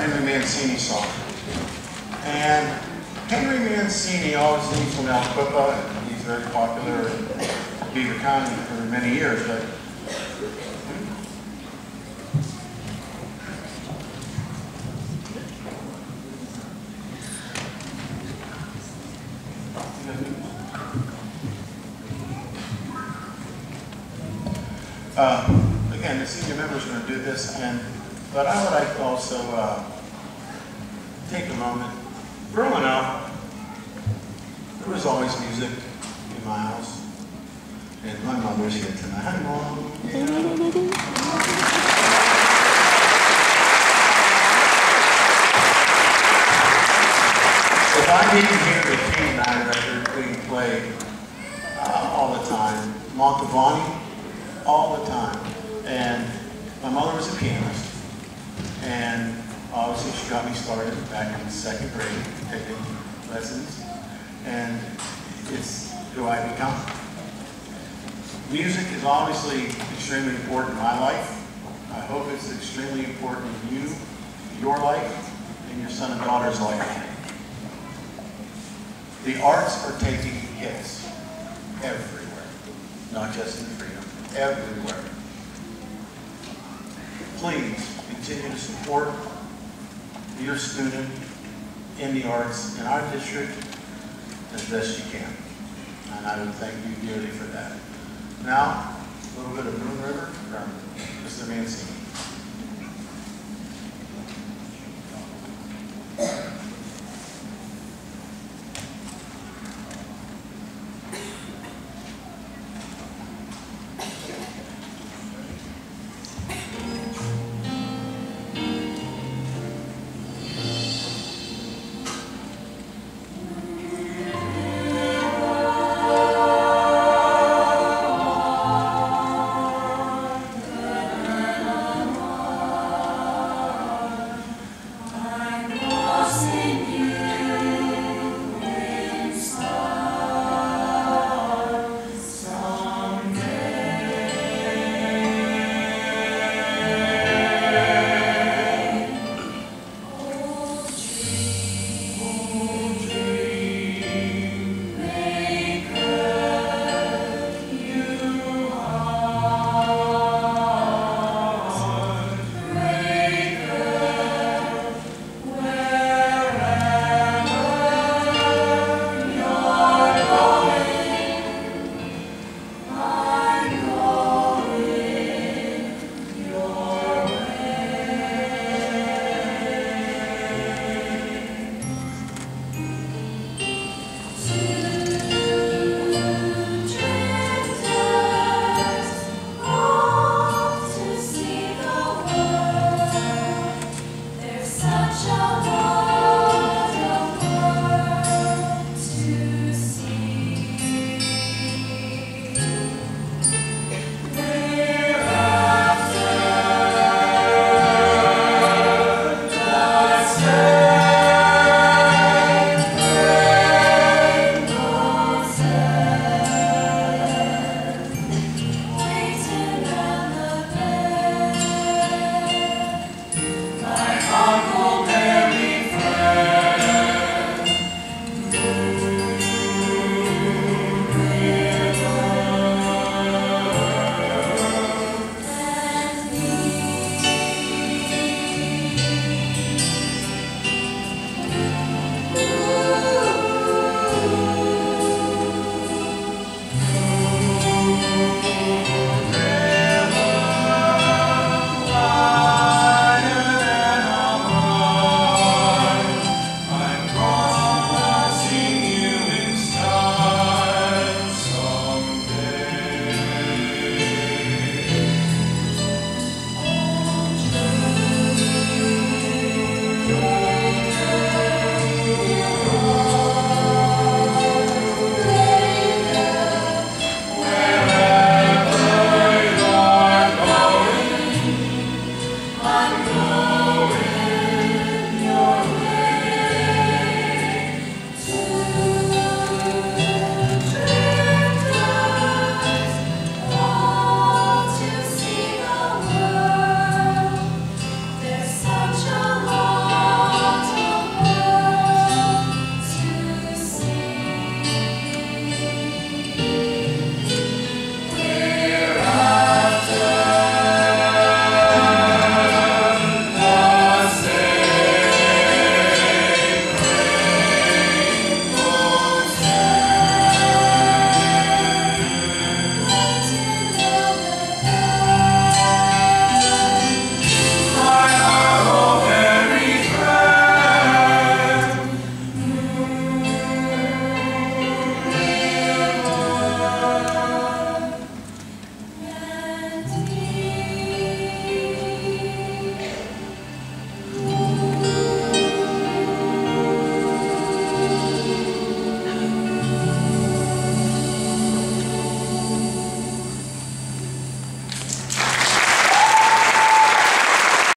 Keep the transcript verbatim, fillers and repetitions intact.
Henry Mancini song. And Henry Mancini always leads from Al Quipa. He's very popular in Beaver County for many years, but uh, again, the senior members are going to do this, and but I would like to also uh, take a moment. Growing up, there was always music in my house, and my mother's here tonight. Hi, Mom. So if I didn't hear the King and I record being played uh, all the time, Montavani, all the time, and my mother was a pianist, and obviously she got me started back in second grade, taking lessons, and it's who I become. Music is obviously extremely important in my life. I hope it's extremely important in you, your life, and your son and daughter's life. The arts are taking hits everywhere, not just in freedom, everywhere. Please continue to support your student in the arts in our district as best you can. And I would thank you dearly for that. Now, a little bit of Moon River from Mister Mancini. Such a